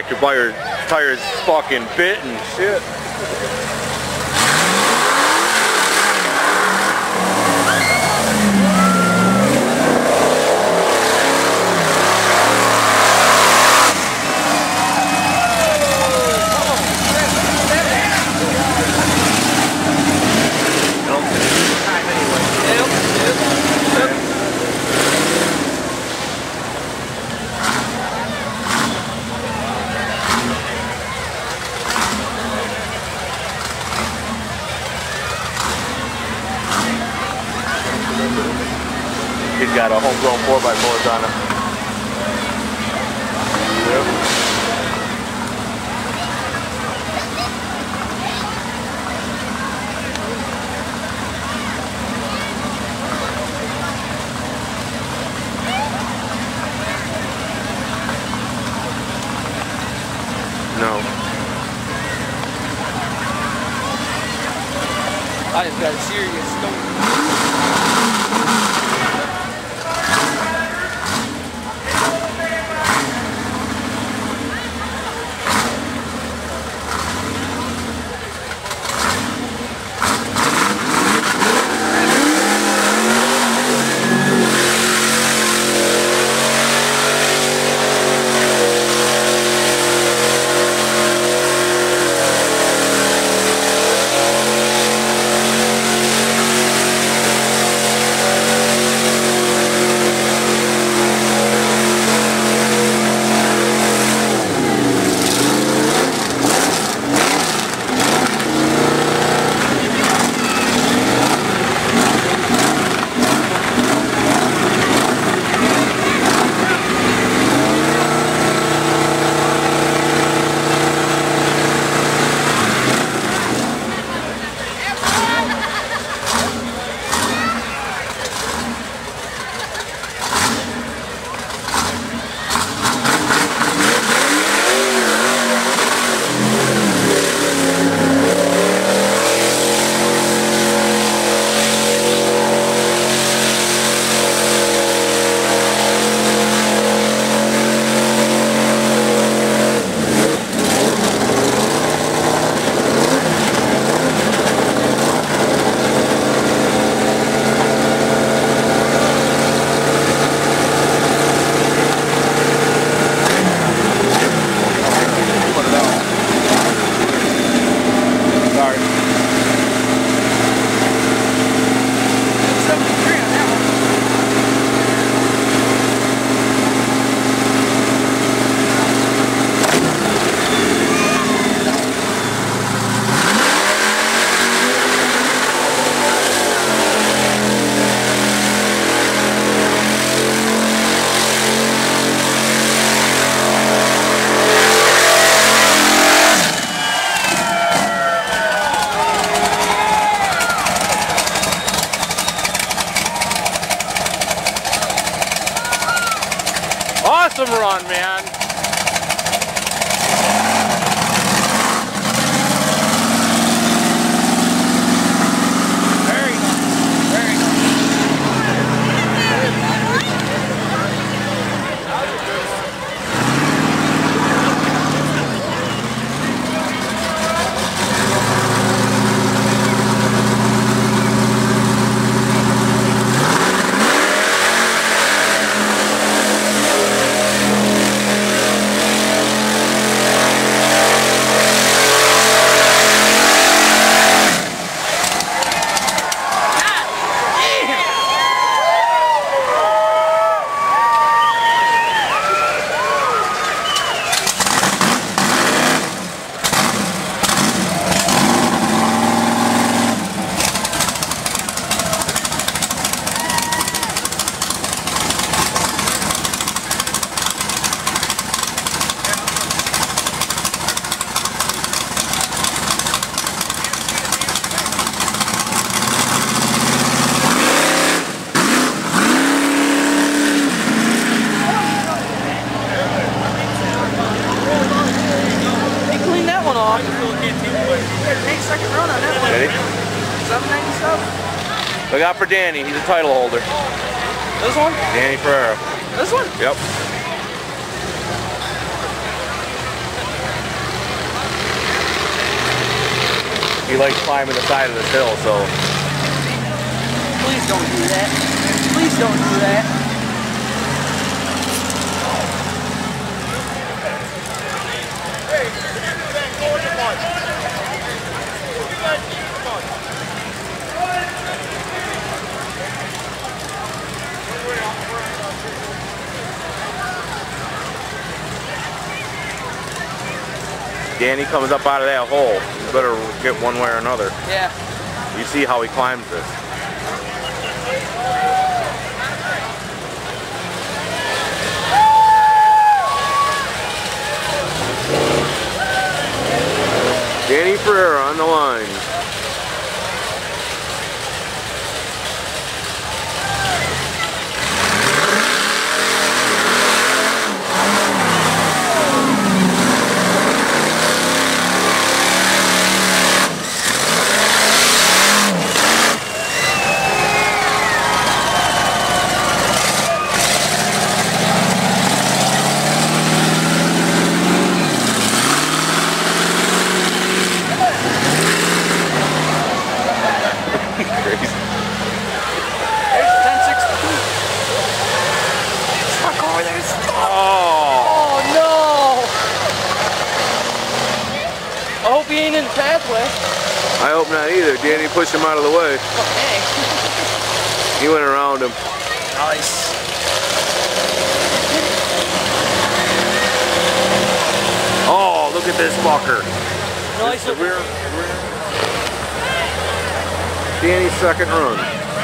electric tires fucking bit and shit. He's got a homegrown 4x4's on him. Yep. No. I just got a serious stone. Awesome run, man. Very nice. Very nice. Second run on that one. Ready? 797. Look out for Danny. He's a title holder. This one? Danny Ferrero. This one? Yep. He likes climbing the side of this hill, so. Please don't do that. Please don't do that. Danny comes up out of that hole. You better get one way or another. Yeah. You see how he climbs this. Danny Ferreira on the line. I hope he ain't in the pathway. I hope not either. Danny pushed him out of the way. Okay. He went around him. Nice. Oh, look at this fucker. Nice. Rear. Danny's second run.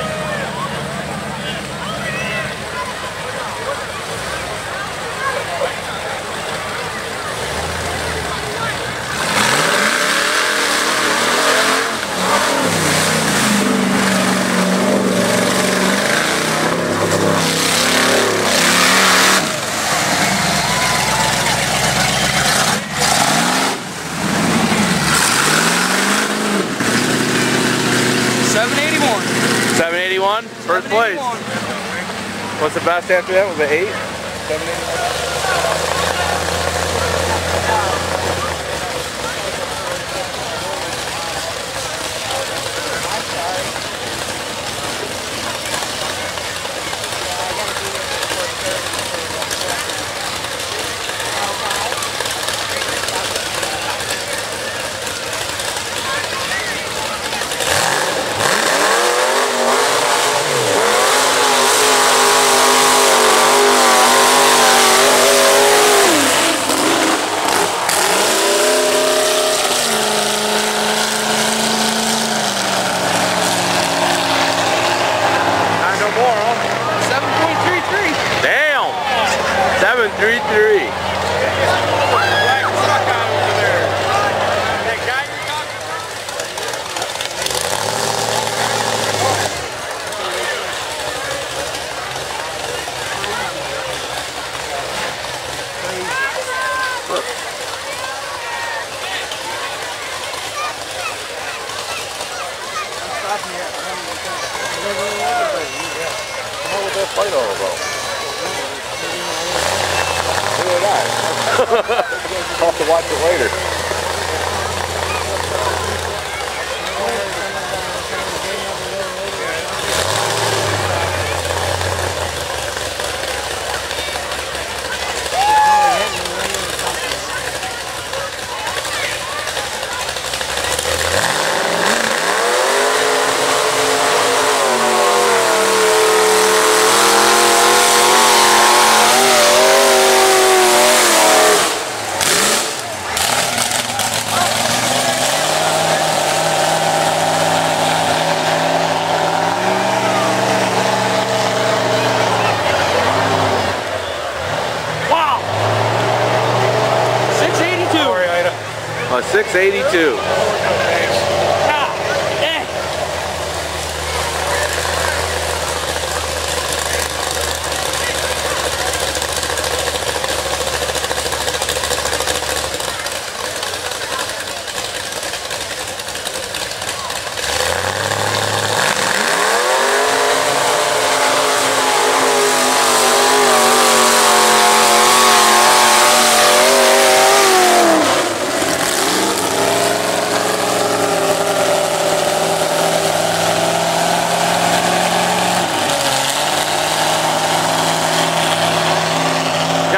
First place. What's the best after that? Was it 8? 781? Damn! 733. What was that fight all about? Look at that. I'll have to watch it later. Wow! 682. Sorry, Ida. 682.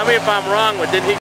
Tell me if I'm wrong, but didn't he